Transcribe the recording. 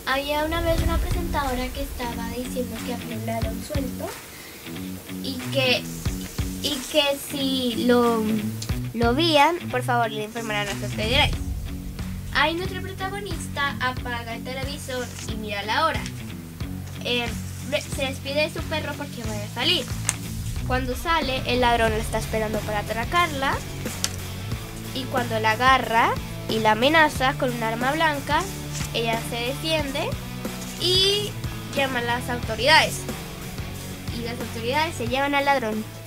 Había una vez una presentadora que estaba diciendo que había un ladrón suelto y que si lo veían, por favor le informaran a sus autoridades. Ahí nuestro protagonista apaga el televisor y mira la hora. Se despide de su perro porque va a salir. Cuando sale, el ladrón la está esperando para atracarla. Y cuando la agarra y la amenaza con un arma blanca, ella se defiende y llama a las autoridades. Y las autoridades se llevan al ladrón.